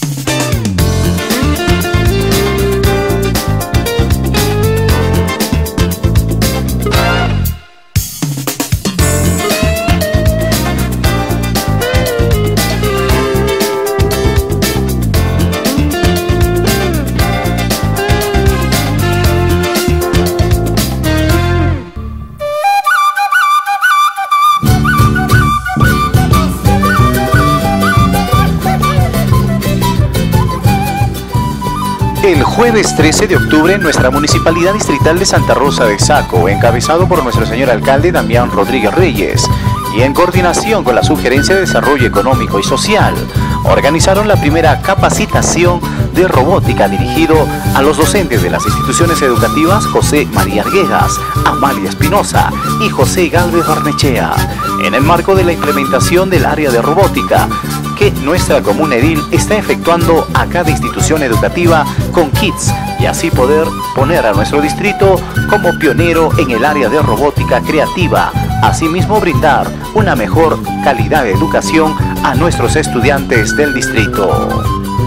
El jueves 13 de octubre, nuestra Municipalidad Distrital de Santa Rosa de Saco, encabezado por nuestro señor alcalde Damián Rodríguez Reyes, y en coordinación con la Subgerencia de Desarrollo Económico y Social, organizaron la primera capacitación de robótica dirigido a los docentes de las instituciones educativas José María Arguedas, Amalia Espinosa y José Galvez Barnechea, en el marco de la implementación del área de robótica que nuestra comuna edil está efectuando a cada institución educativa con kits y así poder poner a nuestro distrito como pionero en el área de robótica creativa, asimismo brindar una mejor calidad de educación a nuestros estudiantes del distrito.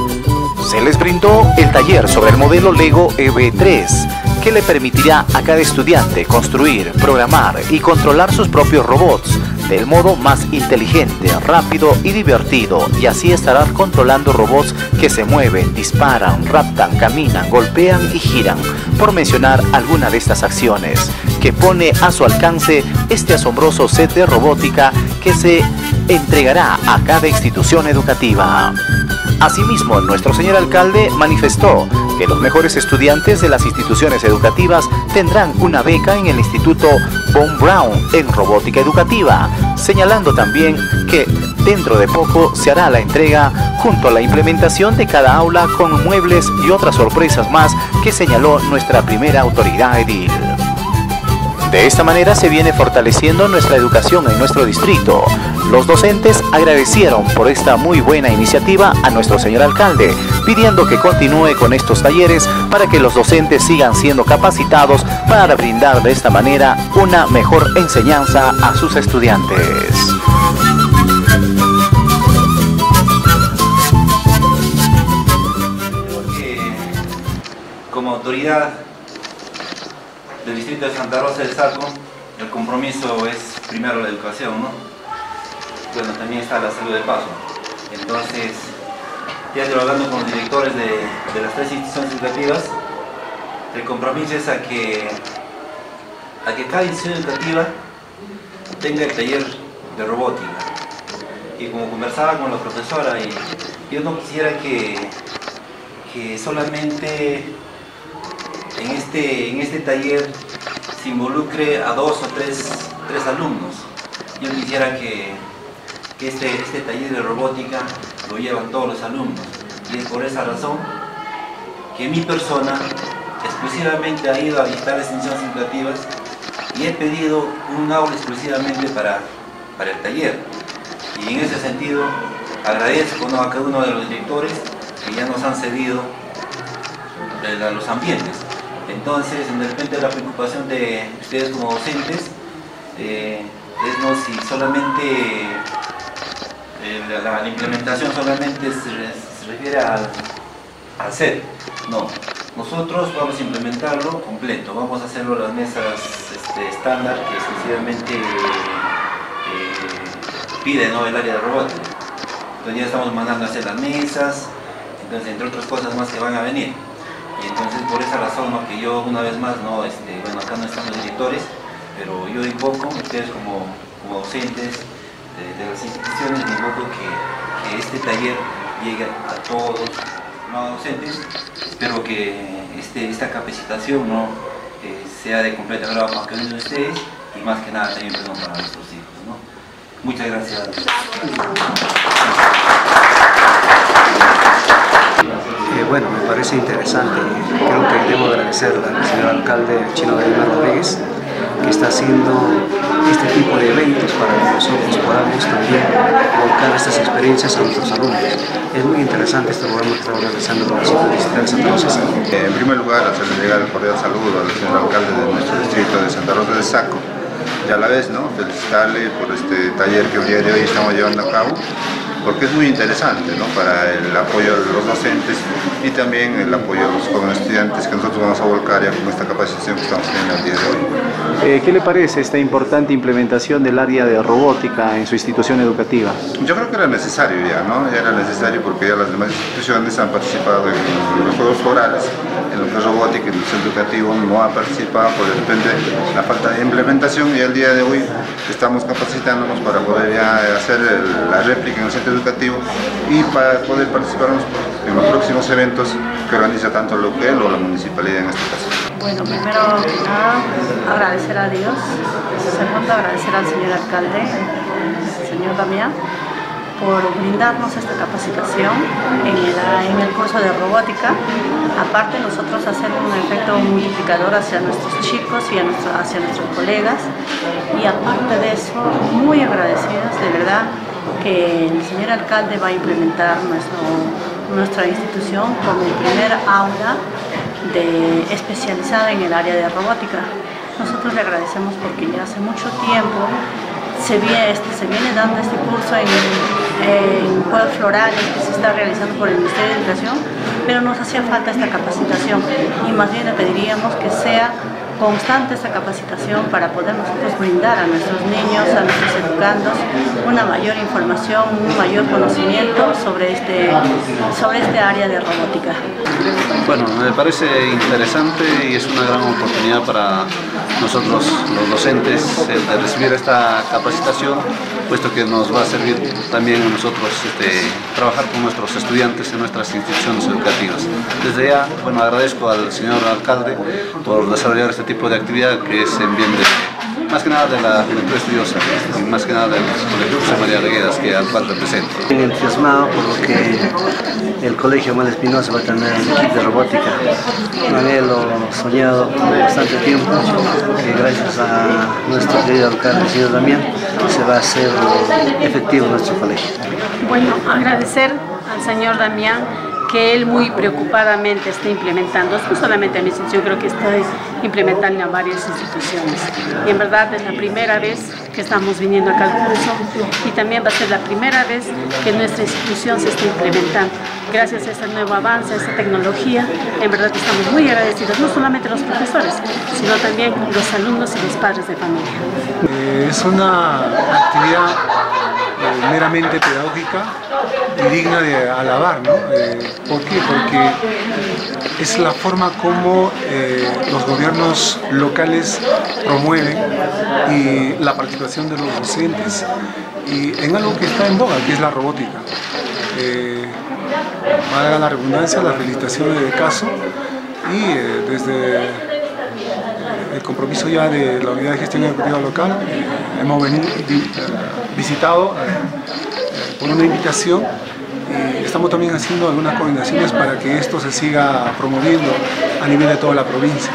Se les brindó el taller sobre el modelo Lego EV3, que le permitirá a cada estudiante construir, programar y controlar sus propios robots del modo más inteligente, rápido y divertido, y así estarán controlando robots que se mueven, disparan, raptan, caminan, golpean y giran, por mencionar alguna de estas acciones, que pone a su alcance este asombroso set de robótica que se entregará a cada institución educativa. Asimismo, nuestro señor alcalde manifestó que los mejores estudiantes de las instituciones educativas tendrán una beca en el Instituto Von Braun en robótica educativa, señalando también que dentro de poco se hará la entrega junto a la implementación de cada aula con muebles y otras sorpresas más que señaló nuestra primera autoridad edil. De esta manera se viene fortaleciendo nuestra educación en nuestro distrito. Los docentes agradecieron por esta muy buena iniciativa a nuestro señor alcalde, pidiendo que continúe con estos talleres para que los docentes sigan siendo capacitados para brindar de esta manera una mejor enseñanza a sus estudiantes. Como autoridad del distrito de Santa Rosa del Saco, el compromiso es primero la educación, ¿no? Bueno, también está la salud de paso. Entonces, ya hablando con los directores de las tres instituciones educativas, el compromiso es a que cada institución educativa tenga el taller de robótica. Y como conversaba con la profesora, yo no quisiera que solamente en este taller se involucre a 2 o 3 alumnos. Yo quisiera que este taller de robótica lo llevan todos los alumnos, y es por esa razón que mi persona exclusivamente ha ido a visitar las instituciones educativas y he pedido un aula exclusivamente para el taller. Y en ese sentido agradezco, ¿no?, a cada uno de los directores que ya nos han cedido los ambientes. Entonces, de repente la preocupación de ustedes como docentes es no si solamente la implementación solamente se refiere al set. No, nosotros vamos a implementarlo completo, vamos a hacerlo las mesas estándar que exclusivamente pide, ¿no?, el área de robótica. Entonces ya estamos mandando a hacer las mesas, entonces entre otras cosas más que van a venir. Y entonces por esa razón, ¿no?, que yo una vez más, ¿no?, bueno, acá no están los directores, pero yo invoco, ustedes como docentes de las instituciones, invoco que este taller llegue a todos los docentes. Espero que esta capacitación, ¿no?, sea de completa grado para cada uno de ustedes, y más que nada también, perdón, para nuestros hijos, ¿no? Muchas gracias. Bueno, me parece interesante. Creo que debo agradecer al señor alcalde Chino Damián Rodríguez, que está haciendo este tipo de eventos para que nosotros podamos también volcar estas experiencias a nuestros alumnos. Es muy interesante este programa que estamos realizando con la Ciudad Distrital de Santa Rosa de Saco. En primer lugar, hacerle llegar el cordial saludo al señor alcalde de nuestro distrito de Santa Rosa de Saco, y a la vez, ¿no?, felicitarle por este taller que el día de hoy estamos llevando a cabo. porque es muy interesante, ¿no?, para el apoyo a los docentes y también el apoyo a los jóvenes estudiantes que nosotros vamos a volcar ya con esta capacitación que estamos teniendo el día de hoy. ¿Qué le parece esta importante implementación del área de robótica en su institución educativa? Yo creo que era necesario ya, ¿no? Ya era necesario porque ya las demás instituciones han participado en los juegos florales, en lo que es robótica, en el centro educativo no ha participado por de repente la falta de implementación, y el día de hoy estamos capacitándonos para poder ya hacer la réplica en el centro educativo y para poder participar en los próximos eventos que organiza tanto el UQEL o la municipalidad en este caso. Bueno, primero que nada, agradecer a Dios. Segundo, agradecer al señor alcalde, el señor Damián, por brindarnos esta capacitación en el curso de robótica. Aparte, nosotros hacer un efecto multiplicador hacia nuestros chicos y hacia nuestros colegas. Y aparte de eso, muy agradecidos, de verdad, que el señor alcalde va a implementar nuestra institución como el primer aula especializada en el área de robótica. Nosotros le agradecemos porque ya hace mucho tiempo se viene dando este curso en juegos florales que se está realizando por el Ministerio de Educación, pero nos hacía falta esta capacitación y más bien le pediríamos que sea constante esta capacitación para poder nosotros brindar a nuestros niños, a nuestros educandos, una mayor información, un mayor conocimiento sobre este área de robótica. Bueno, me parece interesante y es una gran oportunidad para nosotros los docentes de recibir esta capacitación, puesto que nos va a servir también a nosotros trabajar con nuestros estudiantes en nuestras instituciones educativas. Desde ya, bueno, agradezco al señor alcalde por desarrollar este tipo de actividad que es en bien de, más que nada, de la juventud estudiosa y más que nada del Colegio José María Regueras, que al cual represento. Estoy entusiasmado por lo que el Colegio Amal Espinosa va a tener un kit de robótica. Un anhelo soñado por bastante tiempo, que gracias a nuestro querido alcalde, el señor Damián, se va a hacer efectivo nuestro colegio. Bueno, agradecer al señor Damián que él muy preocupadamente está implementando, no solamente a mi institución, creo que está implementando a varias instituciones. Y en verdad es la primera vez que estamos viniendo acá al curso y también va a ser la primera vez que nuestra institución se está implementando. Gracias a este nuevo avance, a esta tecnología, en verdad que estamos muy agradecidos, no solamente los profesores, sino también los alumnos y los padres de familia. Es una actividad meramente pedagógica y digna de alabar, ¿no? ¿Por qué? Porque es la forma como los gobiernos locales promueven y la participación de los docentes y en algo que está en boga, que es la robótica. Valga la redundancia, las felicitaciones de caso y desde el compromiso ya de la Unidad de Gestión Educativa Local hemos visitado por una invitación y estamos también haciendo algunas coordinaciones para que esto se siga promoviendo a nivel de toda la provincia.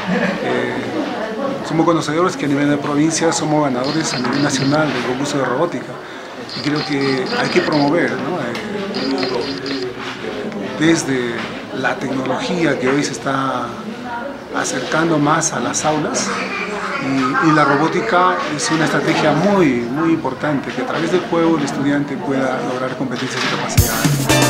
Somos conocedores que a nivel de provincia somos ganadores a nivel nacional del concurso de robótica y creo que hay que promover, ¿no? Desde la tecnología que hoy se está acercando más a las aulas y la robótica es una estrategia muy importante que a través del juego el estudiante pueda lograr competencias y capacidades.